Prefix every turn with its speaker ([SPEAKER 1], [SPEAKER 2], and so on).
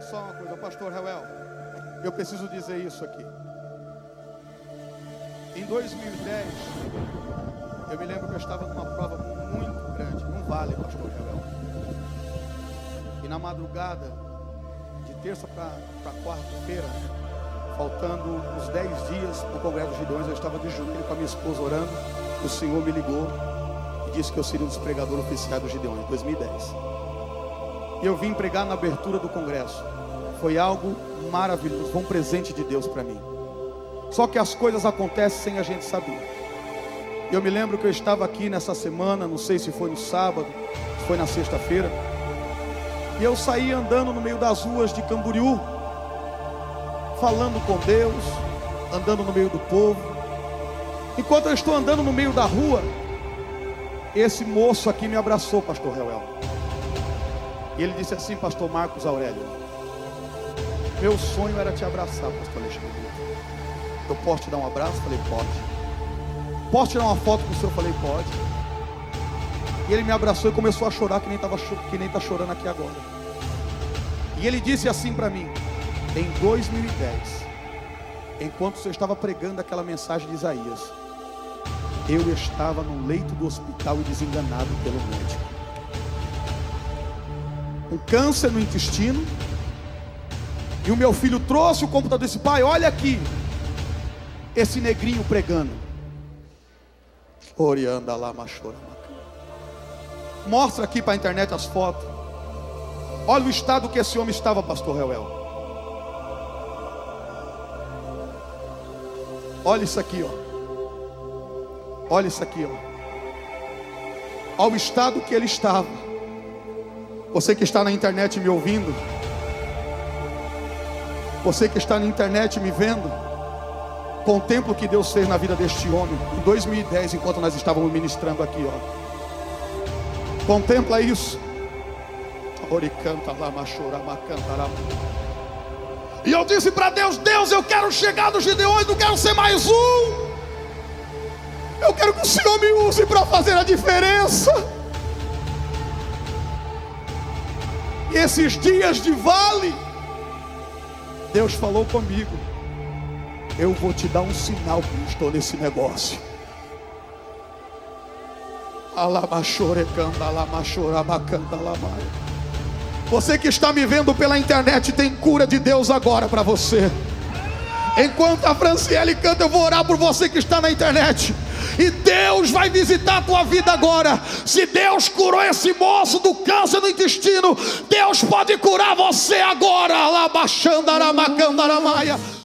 [SPEAKER 1] só uma coisa, pastor Reuel, eu preciso dizer isso aqui. Em 2010, eu me lembro que eu estava numa prova muito grande, num vale, pastor Reuel. E na madrugada, de terça para quarta-feira, faltando uns 10 dias para o Congresso dos Gideões, eu estava de joelho com a minha esposa orando. O Senhor me ligou e disse que eu seria um dos pregadores oficiais dos Gideões, em 2010. E eu vim pregar na abertura do Congresso. Foi algo maravilhoso, foi um presente de Deus para mim. Só que as coisas acontecem sem a gente saber. Eu me lembro que eu estava aqui nessa semana, não sei se foi no sábado, se foi na sexta-feira, e eu saí andando no meio das ruas de Camboriú, falando com Deus, andando no meio do povo. Enquanto eu estou andando no meio da rua, esse moço aqui me abraçou, pastor Reuel. E ele disse assim: pastor Marcos Aurélio, meu sonho era te abraçar, pastor Alexandre. Eu posso te dar um abraço? Falei, pode. Posso tirar uma foto com o senhor? Falei, pode. E ele me abraçou e começou a chorar, que nem está chorando aqui agora. E ele disse assim para mim: em 2010, enquanto o senhor estava pregando aquela mensagem de Isaías, eu estava no leito do hospital e desenganado pelo médico. Um câncer no intestino. E o meu filho trouxe o computador e disse: pai, olha aqui esse negrinho pregando. Orianda lá, machora. Mostra aqui para a internet as fotos. Olha o estado que esse homem estava, pastor Reuel. Olha isso aqui, ó. Olha isso aqui, ó. Olha o estado que ele estava. Você que está na internet me ouvindo, você que está na internet me vendo, contempla o que Deus fez na vida deste homem em 2010, enquanto nós estávamos ministrando aqui, ó. Contempla isso. Oricanta lá, machora, macanta lá. E eu disse para Deus: Deus, eu quero chegar nos Gideões, não quero ser mais um. Eu quero que o Senhor me use para fazer a diferença. E esses dias de vale, Deus falou comigo: eu vou te dar um sinal que eu estou nesse negócio. Você que está me vendo pela internet, tem cura de Deus agora para você. Enquanto a Franciele canta, eu vou orar por você que está na internet. E Deus vai visitar a tua vida agora. Se Deus curou esse moço do câncer no intestino, Deus pode curar você agora. Lá baixando, aramacando, aramaia.